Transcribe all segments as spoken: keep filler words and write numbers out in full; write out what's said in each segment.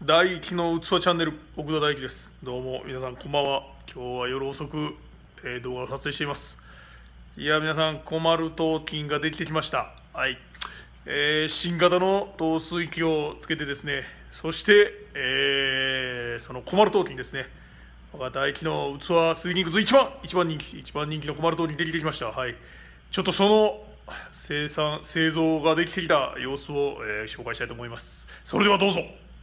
大輝の器チャンネル、奥田大輝です。どうも皆さんこんばんは。今日は夜遅く、えー動画を撮影しています。いや皆さん、コマルトーキンができてきました。はい、えー新型の透水器をつけてですね、そして、えーそのコマルトーキンですね、我が大輝の器水銀靴一番一番人気一番人気のコマルトーキンできてきました。はい、ちょっとその生産製造ができてきた様子を、えー紹介したいと思います。それではどうぞ。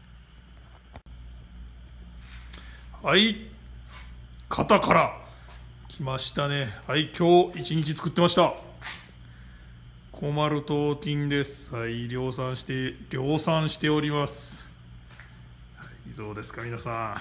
はい、型から来ましたね。はい、今日一日作ってました。コマルトーキンです。はい、量産して量産しております。はい、どうですか皆さ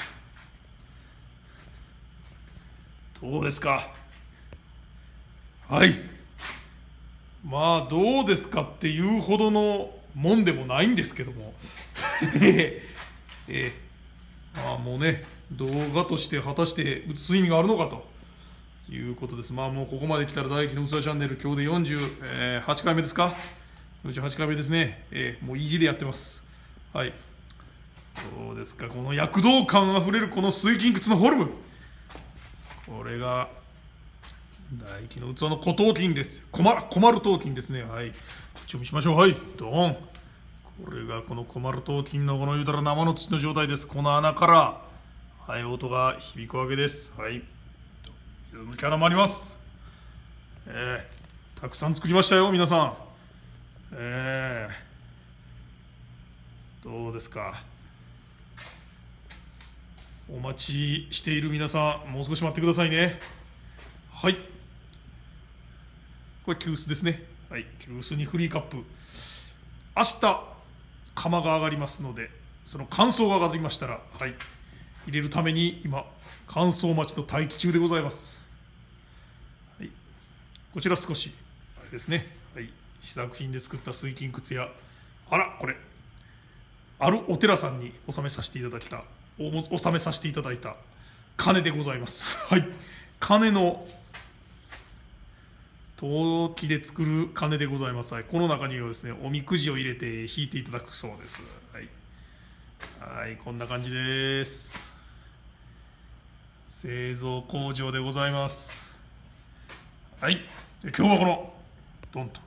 ん。どうですか。はい。まあどうですかっていうほどのもんでもないんですけども。ええまあもうね、動画として果たして映す意味があるのかということです。まあもうここまで来たら大輝の器チャンネル、今日でよんじゅうはちかいめですか。よんじゅうはちかいめですね。えーもう意地でやってます。はい。どうですか、この躍動感あふれるこの水金窟のフォルム。これが大輝の器の小頭筋です。コマコマル頭筋ですね。はい。こっちを見しましょう。はい。ドーン。これがこのコマル頭筋のこの言うたら生の土の状態です。この穴から、はい、音が響くわけです。はい。水抜き穴もあります。えー、たくさん作りましたよ、皆さん。えー、どうですか。お待ちしている皆さん、もう少し待ってくださいね。はい。これ急須ですね。はい、急須にフリーカップ。明日釜が上がりますので、その乾燥が上がりましたら、はい、入れるために今乾燥待ちと待機中でございます。はい、こちら少しあれですね。はい、試作品で作った水金窟や、あらこれあるお寺さんに納めさせていただきたお納めさせていただいた鐘でございます。はい、鐘の陶器で作る鐘でございます。はい、この中にはですね、おみくじを入れて引いていただくそうです。はい、はい、こんな感じです。製造工場でございます。はい、で今日はこのドンと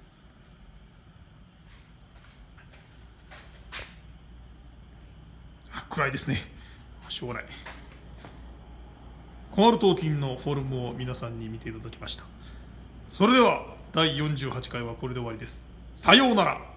暗いですね。しょうがない。コマルトーキンのフォルムを皆さんに見ていただきました。それではだいよんじゅうはちかいはこれで終わりです。さようなら。